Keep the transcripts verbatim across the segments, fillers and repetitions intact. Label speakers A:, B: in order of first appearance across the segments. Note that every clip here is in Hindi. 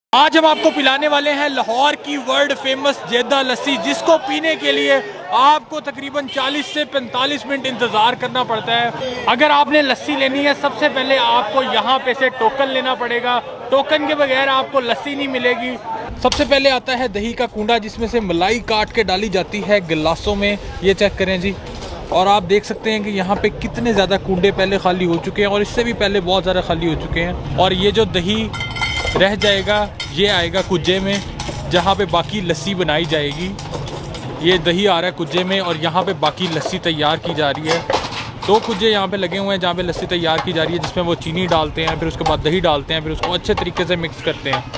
A: आज हम आपको पिलाने वाले हैं लाहौर की वर्ल्ड फेमस जेदा लस्सी, जिसको पीने के लिए आपको तकरीबन चालीस से पैंतालीस मिनट इंतज़ार करना पड़ता है। अगर आपने लस्सी लेनी है, सबसे पहले आपको यहाँ पे से टोकन लेना पड़ेगा। टोकन के बगैर आपको लस्सी नहीं मिलेगी। सबसे पहले आता है दही का कूंडा, जिसमें से मलाई काट के डाली जाती है गिलासों में। ये चेक करें जी, और आप देख सकते हैं कि यहाँ पे कितने ज़्यादा कूंडे पहले खाली हो चुके हैं और इससे भी पहले बहुत ज़्यादा खाली हो चुके हैं। और ये जो दही रह जाएगा ये आएगा कुज्जे में, जहाँ पे बाकी लस्सी बनाई जाएगी। ये दही आ रहा है कुज्जे में और यहाँ पे बाकी लस्सी तैयार की जा रही है। दो कुज्जे यहाँ पे लगे हुए हैं जहाँ पे लस्सी तैयार की जा रही है, जिसमें वो चीनी डालते हैं, फिर उसके बाद दही डालते हैं, फिर उसको अच्छे तरीके से मिक्स करते हैं।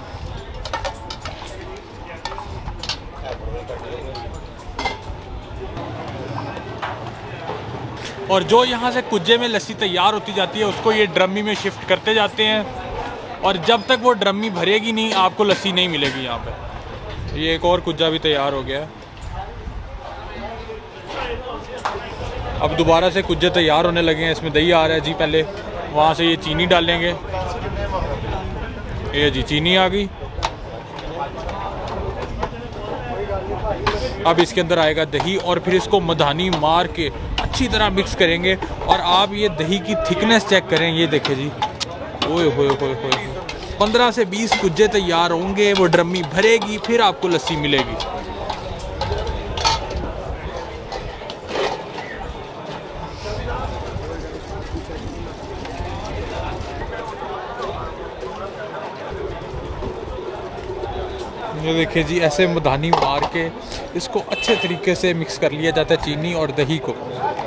A: और जो यहाँ से कुज्जे में लस्सी तैयार होती जाती है उसको ये ड्रमी में शिफ्ट करते जाते हैं, और जब तक वो ड्रमी भरेगी नहीं आपको लस्सी नहीं मिलेगी यहाँ पे। ये एक और कुज्जा भी तैयार हो गया है। अब दोबारा से कुज्जे तैयार होने लगे हैं। इसमें दही आ रहा है जी, पहले वहाँ से ये चीनी डालेंगे। ये जी चीनी आ गई। अब इसके अंदर आएगा दही और फिर इसको मधानी मार के अच्छी तरह मिक्स करेंगे। और आप ये दही की थिकनेस चेक करें, ये देखें जी, ओए होए होए होए, पंद्रह से बीस कुज्जे तैयार होंगे, वो ड्रमी भरेगी, फिर आपको लस्सी मिलेगी। ये देखिए जी, ऐसे मधानी मार के इसको अच्छे तरीके से मिक्स कर लिया जाता है चीनी और दही को।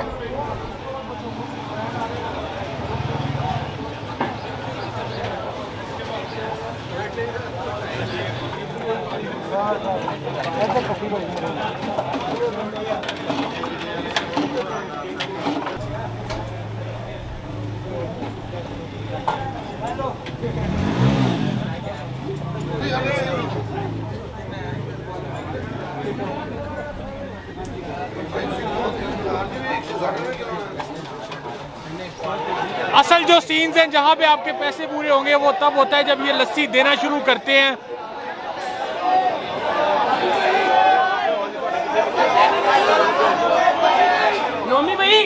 A: असल जो सीन्स हैं जहां पे आपके पैसे पूरे होंगे वो तब होता है जब ये लस्सी देना शुरू करते हैं। नोमी भाई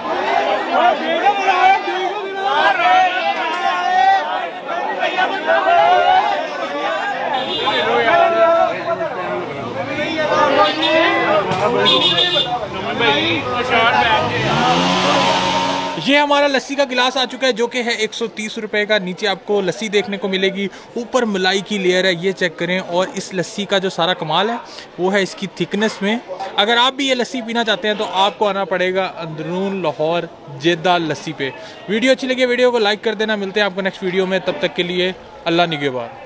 A: ये हमारा लस्सी का गिलास आ चुका है, जो कि है एक सौ तीस रुपए का। नीचे आपको लस्सी देखने को मिलेगी, ऊपर मलाई की लेयर है, ये चेक करें। और इस लस्सी का जो सारा कमाल है वो है इसकी थिकनेस में। अगर आप भी ये लस्सी पीना चाहते हैं तो आपको आना पड़ेगा अंदरून लाहौर जेदा लस्सी पे। वीडियो अच्छी लगी वीडियो को लाइक कर देना। मिलते हैं आपको नेक्स्ट वीडियो में, तब तक के लिए अल्लाह निगहबान।